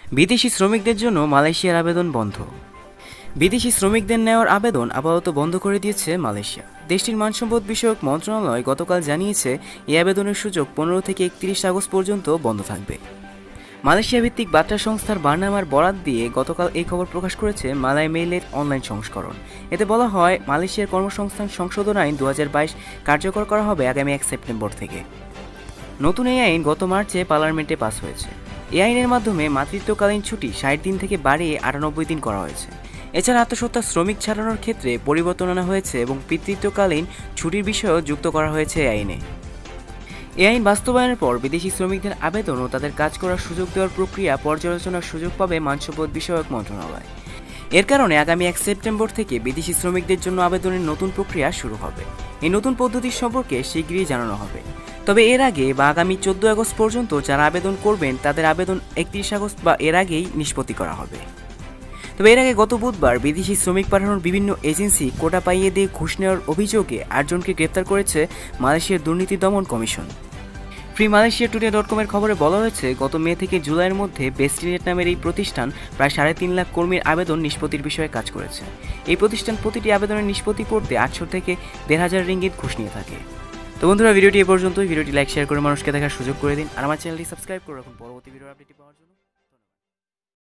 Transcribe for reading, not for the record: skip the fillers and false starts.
বিদেশি শ্রমিকদের জন্য মালয়েশিয়ার আবেদন বন্ধ। বিদেশি শ্রমিকদের নেওয়ার আবেদন আপাতত বন্ধ করে দিয়েছে মালয়েশিয়া। দেশটির মানসম্পদ বিষয়ক মন্ত্রণালয় গতকাল জানিয়েছে, এই আবেদনের সুযোগ 15 থেকে 31 আগস্ট পর্যন্ত বন্ধ থাকবে। মালয়েশিয়া ভিত্তিক বার্তা সংস্থার বার্নামার বরাত দিয়ে গতকাল এই খবর প্রকাশ করেছে মালয় মেইলের অনলাইন সংস্করণ। এতে বলা হয়, মালয়েশিয়ার কর্মসংস্থান সংশোধন আইন 2022 কার্যকর করা হবে আগামী 1 সেপ্টেম্বর থেকে। নতুন এই আইন গত মার্চে পার্লামেন্টে পাস হয়েছে। এই আইনের মাধ্যমে মাতৃত্বকালীন ছুটি 60 দিন থেকে বাড়িয়ে 98 দিন করা হয়েছে। এছাড়া আত্মসত্ত্বা শ্রমিক ছাড়ানোর ক্ষেত্রে পরিবর্তন আনা হয়েছে এবং পিতৃত্বকালীন ছুটির বিষয়ও যুক্ত করা হয়েছে এই আইনে। এই আইন বাস্তবায়নের পর বিদেশি শ্রমিকদের আবেদন ও তাদের কাজ করার সুযোগ দেওয়ার প্রক্রিয়া পর্যালোচনার সুযোগ পাবে মানসম্পদ বিষয়ক মন্ত্রণালয়। এর কারণে আগামী 1 সেপ্টেম্বর থেকে বিদেশি শ্রমিকদের জন্য আবেদনের নতুন প্রক্রিয়া শুরু হবে। এই নতুন পদ্ধতির সম্পর্কে শীঘ্রই জানানো হবে। তবে এর আগে বা আগামী 14 আগস্ট পর্যন্ত যারা আবেদন করবেন তাদের আবেদন 31 আগস্ট বা এর আগেই নিষ্পত্তি করা হবে। তবে এর আগে গত বুধবার বিদেশি শ্রমিক পাঠানোর বিভিন্ন এজেন্সি কোটা পাইয়ে দিয়ে ঘুষ নেওয়ার অভিযোগে 8 জনকে গ্রেপ্তার করেছে মালয়েশিয়ার দুর্নীতি দমন কমিশন। ফ্রি মালয়েশিয়া টুডে .com-এর খবরে বলা হয়েছে, গত মে থেকে জুলাইয়ের মধ্যে বেস্টিনেট নামের এই প্রতিষ্ঠান প্রায় 3.5 লাখ কর্মীর আবেদন নিষ্পত্তির বিষয়ে কাজ করেছে। এই প্রতিষ্ঠান প্রতিটি আবেদনের নিষ্পত্তি করতে 800 থেকে 1,500 রিঙ্গিত ঘুষ নিয়ে থাকে। তো বন্ধুরা, ভিডিওটি এ পর্যন্তই। ভিডিওটি লাইক শেয়ার করে মানুষকে দেখার সুযোগ করে দিন, আর আমার চ্যানেলটি সাবস্ক্রাইব করে রাখুন পরবর্তী ভিডিও আপডেট পাওয়ার জন্য।